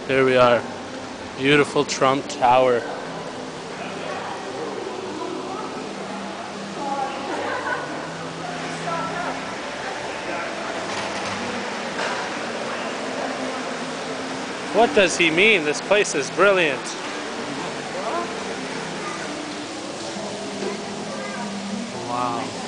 Here we are. Beautiful Trump Tower. What does he mean? This place is brilliant. Wow.